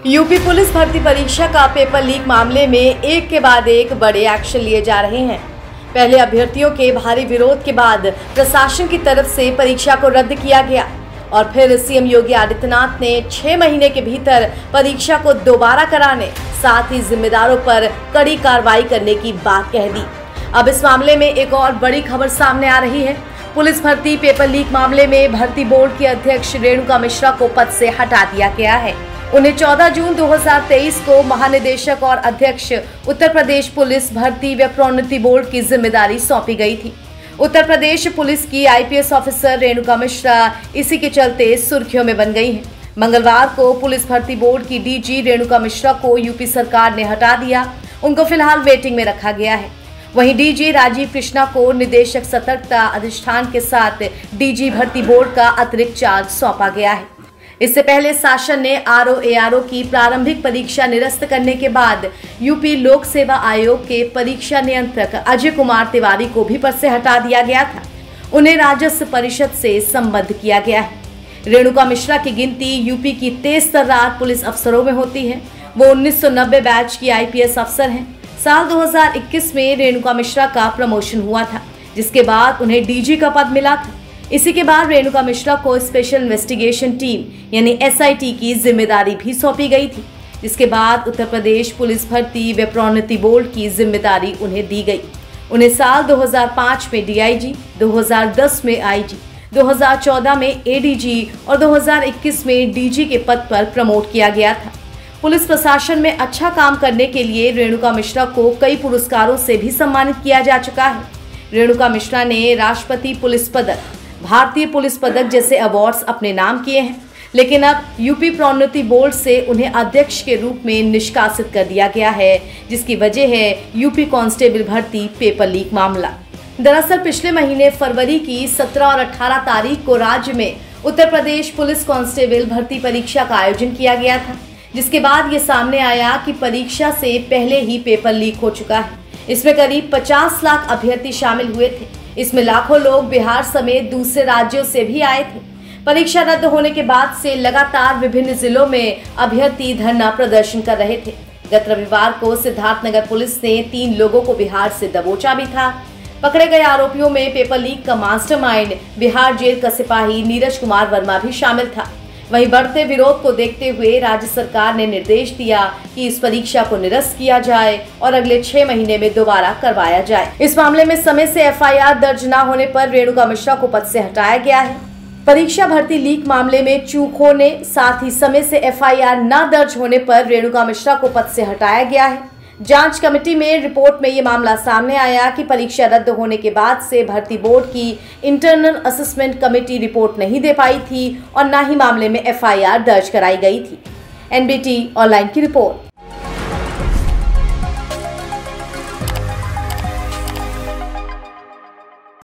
UP police भर्ती परीक्षा का पेपर लीक मामले में एक के बाद एक बड़े एक्शन लिए जा रहे हैं। पहले अभ्यर्थियों के भारी विरोध के बाद प्रशासन की तरफ से परीक्षा को रद्द किया गया और फिर सीएम योगी आदित्यनाथ ने 6 महीने के भीतर परीक्षा को दोबारा कराने, साथ ही जिम्मेदारों पर कड़ी कार्रवाई करने की बात कह दी। अब इस मामले में एक और बड़ी खबर सामने आ रही है। पुलिस भर्ती पेपर लीक मामले में भर्ती बोर्ड की अध्यक्ष रेणुका मिश्रा को पद से हटा दिया गया है। उन्हें 14 जून 2023 को महानिदेशक और अध्यक्ष उत्तर प्रदेश पुलिस भर्ती व प्रोन्नति बोर्ड की जिम्मेदारी सौंपी गई थी। उत्तर प्रदेश पुलिस की आईपीएस ऑफिसर रेणुका मिश्रा इसी के चलते सुर्खियों में बन गई हैं। मंगलवार को पुलिस भर्ती बोर्ड की डीजी रेणुका मिश्रा को यूपी सरकार ने हटा दिया। उनको फिलहाल वेटिंग में रखा गया है। वहीं डीजी राजीव कृष्णा को निदेशक सतर्कता अधिष्ठान के साथ डीजी भर्ती बोर्ड का अतिरिक्त चार्ज सौंपा गया है। इससे पहले शासन ने आरओ की प्रारंभिक परीक्षा निरस्त करने के बाद यूपी लोक सेवा आयोग के परीक्षा नियंत्रक अजय कुमार तिवारी को भी पद से हटा दिया गया था। उन्हें राजस्व परिषद से संबद्ध किया गया है। रेणुका मिश्रा की गिनती यूपी की तेज तर्रार पुलिस अफसरों में होती है। वो 1990 बैच की आईपीएस अफसर हैं। साल 2021 में रेणुका मिश्रा का प्रमोशन हुआ था, जिसके बाद उन्हें डीजी का पद मिला था। इसी के बाद रेणुका मिश्रा को स्पेशल इन्वेस्टिगेशन टीम यानी एसआईटी की जिम्मेदारी भी सौंपी गई थी, जिसके बाद उत्तर प्रदेश पुलिस भर्ती व प्रोन्नति बोर्ड की जिम्मेदारी उन्हें दी गई। उन्हें साल 2005 में डीआईजी, 2010 में आईजी, 2014 में एडीजी और 2021 में डीजी के पद पर प्रमोट किया गया था। पुलिस प्रशासन में अच्छा काम करने के लिए रेणुका मिश्रा को कई पुरस्कारों से भी सम्मानित किया जा चुका है। रेणुका मिश्रा ने राष्ट्रपति पुलिस पदक, भारतीय पुलिस पदक जैसे अवार्ड्स अपने नाम किए हैं, लेकिन अब यूपी प्रोन्नति बोर्ड से उन्हें अध्यक्ष के रूप में निष्कासित कर दिया गया है, जिसकी वजह है यूपी कांस्टेबल भर्ती पेपर लीक मामला। दरअसल पिछले महीने फरवरी की 17 और 18 तारीख को राज्य में उत्तर प्रदेश पुलिस कांस्टेबल भर्ती परीक्षा का आयोजन किया गया था, जिसके बाद ये सामने आया कि परीक्षा से पहले ही पेपर लीक हो चुका है। इसमें करीब 50 लाख अभ्यर्थी शामिल हुए थे। इसमें लाखों लोग बिहार समेत दूसरे राज्यों से भी आए थे। परीक्षा रद्द होने के बाद से लगातार विभिन्न जिलों में अभ्यर्थी धरना प्रदर्शन कर रहे थे। गत रविवार को सिद्धार्थनगर पुलिस ने 3 लोगों को बिहार से दबोचा भी था। पकड़े गए आरोपियों में पेपर लीक का मास्टरमाइंड बिहार जेल का सिपाही नीरज कुमार वर्मा भी शामिल था। वहीं बढ़ते विरोध को देखते हुए राज्य सरकार ने निर्देश दिया कि इस परीक्षा को निरस्त किया जाए और अगले 6 महीने में दोबारा करवाया जाए। इस मामले में समय से एफआईआर दर्ज न होने पर रेणुका मिश्रा को पद से हटाया गया है। परीक्षा भर्ती लीक मामले में चूक होने, साथ ही समय से एफआईआर न दर्ज होने पर रेणुका मिश्रा को पद से हटाया गया है। जांच कमेटी में रिपोर्ट में ये मामला सामने आया कि परीक्षा रद्द होने के बाद से भर्ती बोर्ड की इंटरनल असेसमेंट कमेटी रिपोर्ट नहीं दे पाई थी और न ही मामले में एफआईआर दर्ज कराई गई थी। एनबीटी ऑनलाइन की रिपोर्ट।